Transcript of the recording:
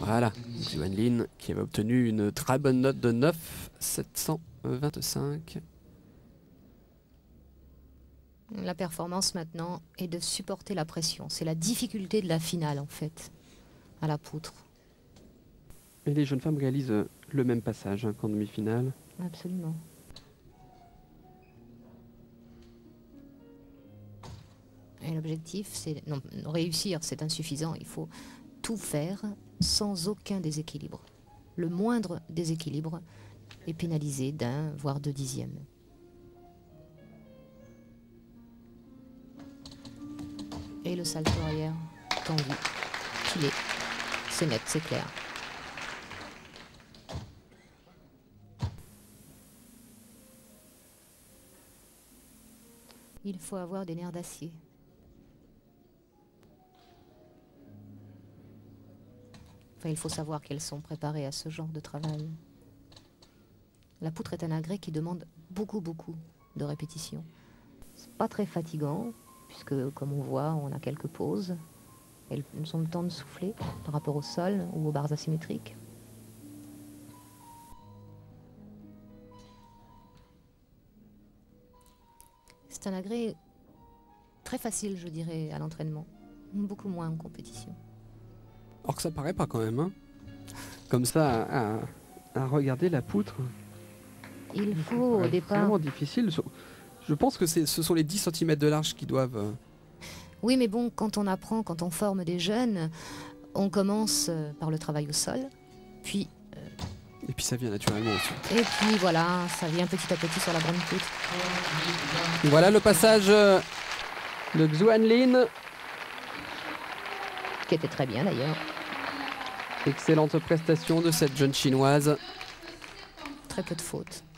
Voilà, Xuan Lin qui avait obtenu une très bonne note de 9,725. La performance maintenant est de supporter la pression. C'est la difficulté de la finale en fait, à la poutre. Et les jeunes femmes réalisent le même passage qu'en demi-finale. Absolument. Et l'objectif, c'est... Non, réussir, c'est insuffisant. Il faut tout faire sans aucun déséquilibre. Le moindre déséquilibre est pénalisé d'1 voire 2 dixièmes. Et le salto arrière tendu, filé. C'est net, c'est clair. Il faut avoir des nerfs d'acier. Enfin, il faut savoir qu'elles sont préparées à ce genre de travail. La poutre est un agrès qui demande beaucoup de répétitions. C'est pas très fatigant, puisque comme on voit, on a quelques pauses. Elles ont le temps de souffler par rapport au sol ou aux barres asymétriques. C'est un agrès très facile, je dirais, à l'entraînement. Beaucoup moins en compétition. Or que ça paraît pas quand même, hein. Comme ça, à regarder la poutre. Il faut au départ... C'est vraiment difficile. Je pense que ce sont les 10 cm de large qui doivent... Oui, mais bon, quand on apprend, quand on forme des jeunes, on commence par le travail au sol, puis... Et puis ça vient naturellement aussi. Et puis voilà, ça vient petit à petit sur la grande poutre. Et voilà le passage de Xuan Lin. Qui était très bien d'ailleurs. Excellente prestation de cette jeune chinoise. Très peu de fautes.